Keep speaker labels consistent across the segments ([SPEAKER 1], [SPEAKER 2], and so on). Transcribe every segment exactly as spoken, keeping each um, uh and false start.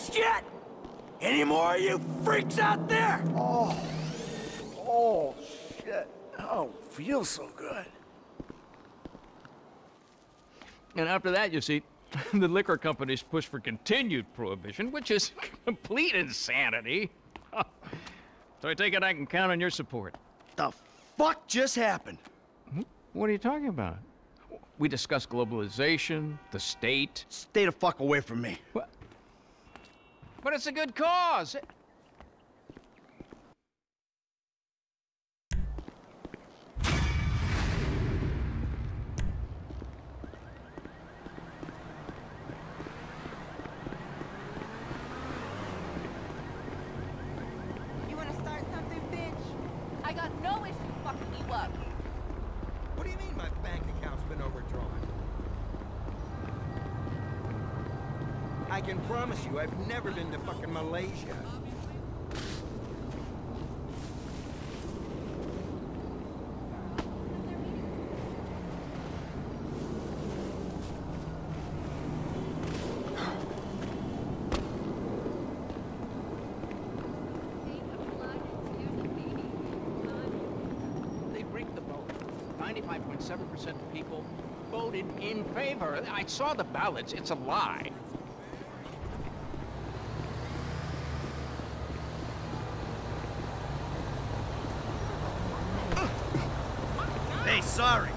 [SPEAKER 1] yet? Any more of you freaks out there? Oh, oh, shit. Oh, feels so good.
[SPEAKER 2] And after that, you see, the liquor companies push for continued prohibition, which is complete insanity. So I take it I can count on your support.
[SPEAKER 1] The fuck just happened?
[SPEAKER 2] What are you talking about? We discussed globalization, the state.
[SPEAKER 1] Stay the fuck away from me.
[SPEAKER 2] What? But it's a good cause.
[SPEAKER 3] You wanna start something, bitch? I got no issue fucking you up.
[SPEAKER 4] What do you mean my bank account's been overdrawn? I can promise you I've never been to fucking Malaysia.
[SPEAKER 2] They rigged the vote. ninety-five point seven percent of people voted in favor. I saw the ballots. It's a lie.
[SPEAKER 1] Hey, sorry.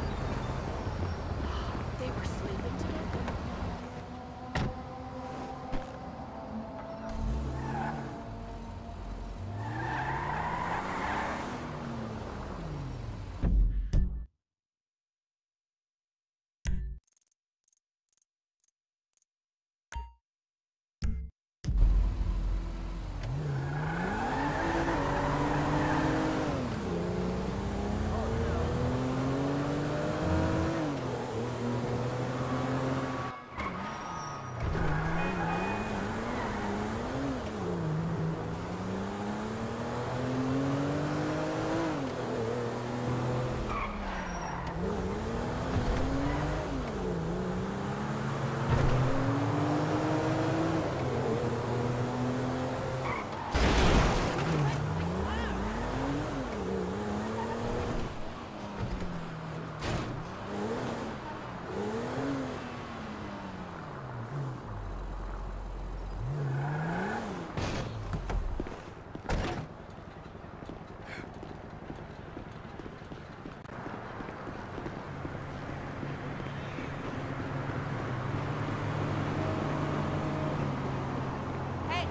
[SPEAKER 3] They were sleeping together. Hey,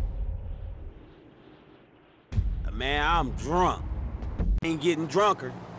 [SPEAKER 5] Man, I'm drunk. Ain't getting drunker.